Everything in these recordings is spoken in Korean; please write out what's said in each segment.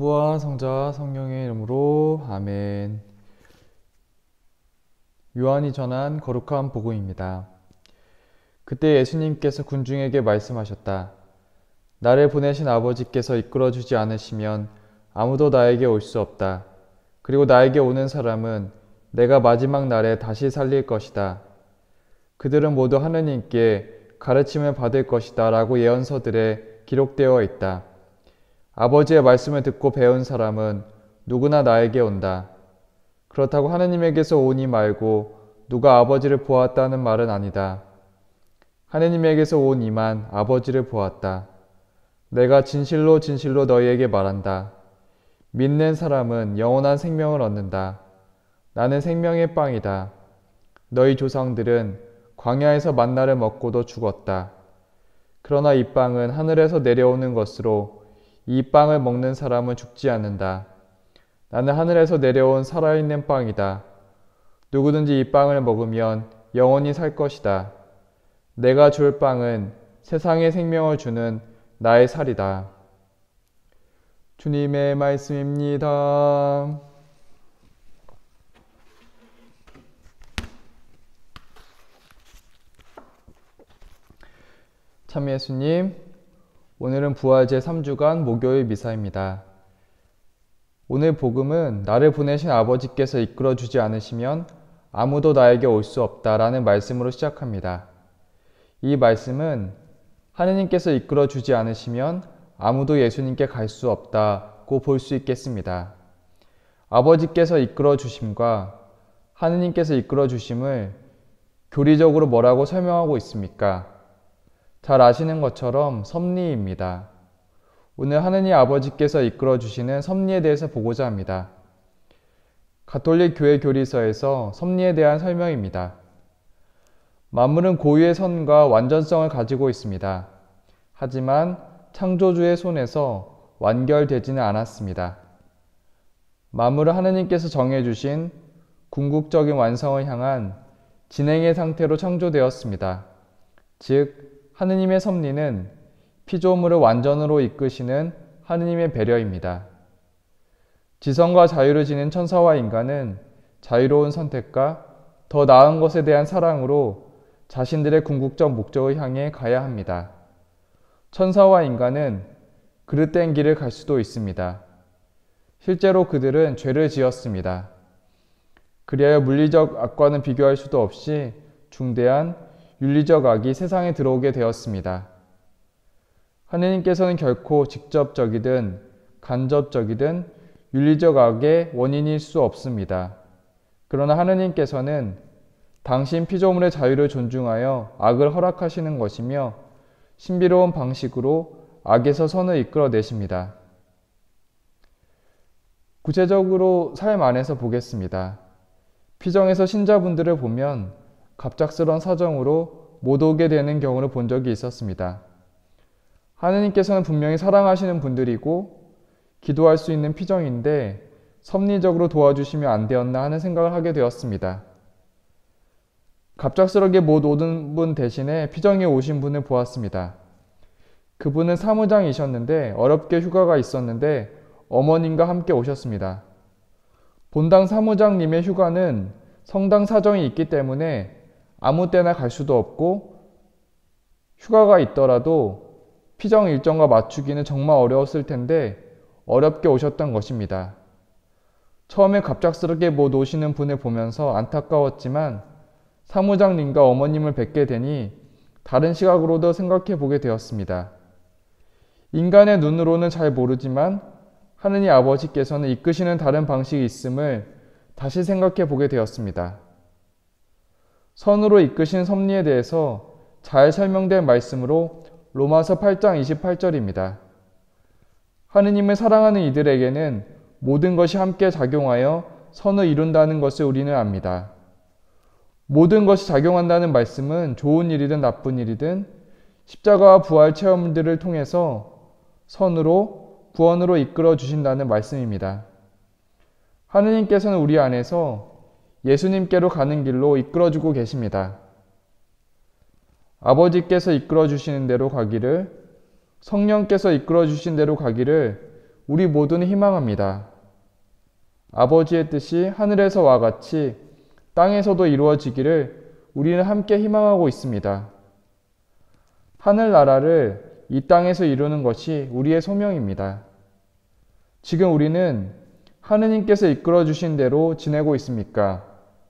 성부와 성자와 성령의 이름으로 아멘. 요한이 전한 거룩한 복음입니다. 그때 예수님께서 군중에게 말씀하셨다. 나를 보내신 아버지께서 이끌어주지 않으시면 아무도 나에게 올 수 없다. 그리고 나에게 오는 사람은 내가 마지막 날에 다시 살릴 것이다. 그들은 모두 하느님께 가르침을 받을 것이다 라고 예언서들에 기록되어 있다. 아버지의 말씀을 듣고 배운 사람은 누구나 나에게 온다. 그렇다고 하느님에게서 오니 말고 누가 아버지를 보았다는 말은 아니다. 하느님에게서 온 이만 아버지를 보았다. 내가 진실로 진실로 너희에게 말한다. 믿는 사람은 영원한 생명을 얻는다. 나는 생명의 빵이다. 너희 조상들은 광야에서 만나를 먹고도 죽었다. 그러나 이 빵은 하늘에서 내려오는 것으로 이 빵을 먹는 사람은 죽지 않는다. 나는 하늘에서 내려온 살아있는 빵이다. 누구든지 이 빵을 먹으면 영원히 살 것이다. 내가 줄 빵은 세상의 생명을 주는 나의 살이다. 주님의 말씀입니다. 참 예수님, 오늘은 부활 제3주간 목요일 미사입니다. 오늘 복음은 나를 보내신 아버지께서 이끌어주지 않으시면 아무도 나에게 올 수 없다라는 말씀으로 시작합니다. 이 말씀은 하느님께서 이끌어주지 않으시면 아무도 예수님께 갈 수 없다고 볼 수 있겠습니다. 아버지께서 이끌어주심과 하느님께서 이끌어주심을 교리적으로 뭐라고 설명하고 있습니까? 잘 아시는 것처럼 섭리입니다. 오늘 하느님 아버지께서 이끌어주시는 섭리에 대해서 보고자 합니다. 가톨릭 교회 교리서에서 섭리에 대한 설명입니다. 만물은 고유의 선과 완전성을 가지고 있습니다. 하지만 창조주의 손에서 완결되지는 않았습니다. 만물은 하느님께서 정해주신 궁극적인 완성을 향한 진행의 상태로 창조되었습니다. 즉, 하느님의 섭리는 피조물을 완전으로 이끄시는 하느님의 배려입니다. 지성과 자유를 지닌 천사와 인간은 자유로운 선택과 더 나은 것에 대한 사랑으로 자신들의 궁극적 목적을 향해 가야 합니다. 천사와 인간은 그릇된 길을 갈 수도 있습니다. 실제로 그들은 죄를 지었습니다. 그리하여 물리적 악과는 비교할 수도 없이 중대한 윤리적 악이 세상에 들어오게 되었습니다. 하느님께서는 결코 직접적이든 간접적이든 윤리적 악의 원인일 수 없습니다. 그러나 하느님께서는 당신 피조물의 자유를 존중하여 악을 허락하시는 것이며 신비로운 방식으로 악에서 선을 이끌어내십니다. 구체적으로 삶 안에서 보겠습니다. 피정에서 신자분들을 보면 갑작스런 사정으로 못 오게 되는 경우를 본 적이 있었습니다. 하느님께서는 분명히 사랑하시는 분들이고 기도할 수 있는 피정인데 섭리적으로 도와주시면 안 되었나 하는 생각을 하게 되었습니다. 갑작스럽게 못 오는 분 대신에 피정에 오신 분을 보았습니다. 그분은 사무장이셨는데 어렵게 휴가가 있었는데 어머님과 함께 오셨습니다. 본당 사무장님의 휴가는 성당 사정이 있기 때문에 아무 때나 갈 수도 없고 휴가가 있더라도 피정 일정과 맞추기는 정말 어려웠을 텐데 어렵게 오셨던 것입니다. 처음에 갑작스럽게 못 오시는 분을 보면서 안타까웠지만 사무장님과 어머님을 뵙게 되니 다른 시각으로도 생각해 보게 되었습니다. 인간의 눈으로는 잘 모르지만 하느님 아버지께서는 이끄시는 다른 방식이 있음을 다시 생각해 보게 되었습니다. 선으로 이끄신 섭리에 대해서 잘 설명된 말씀으로 로마서 8장 28절입니다. 하느님을 사랑하는 이들에게는 모든 것이 함께 작용하여 선을 이룬다는 것을 우리는 압니다. 모든 것이 작용한다는 말씀은 좋은 일이든 나쁜 일이든 십자가와 부활 체험들을 통해서 선으로 구원으로 이끌어 주신다는 말씀입니다. 하느님께서는 우리 안에서 예수님께로 가는 길로 이끌어주고 계십니다. 아버지께서 이끌어 주시는 대로 가기를, 성령께서 이끌어 주신 대로 가기를 우리 모두는 희망합니다. 아버지의 뜻이 하늘에서와 같이 땅에서도 이루어지기를 우리는 함께 희망하고 있습니다. 하늘나라를 이 땅에서 이루는 것이 우리의 소명입니다. 지금 우리는 하느님께서 이끌어 주신 대로 지내고 있습니까?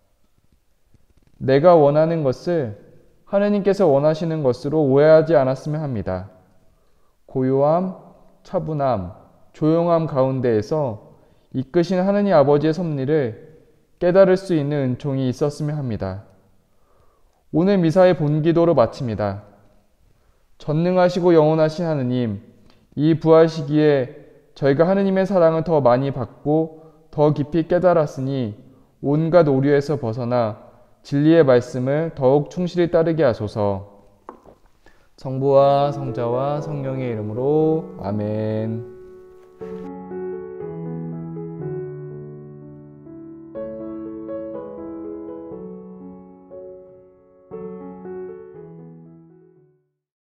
내가 원하는 것을 하느님께서 원하시는 것으로 오해하지 않았으면 합니다. 고요함, 차분함, 조용함 가운데에서 이끄신 하느님 아버지의 섭리를 깨달을 수 있는 은총이 있었으면 합니다. 오늘 미사의 본기도로 마칩니다. 전능하시고 영원하신 하느님, 이 부활 시기에 저희가 하느님의 사랑을 더 많이 받고 더 깊이 깨달았으니 온갖 오류에서 벗어나 진리의 말씀을 더욱 충실히 따르게 하소서. 성부와 성자와 성령의 이름으로 아멘.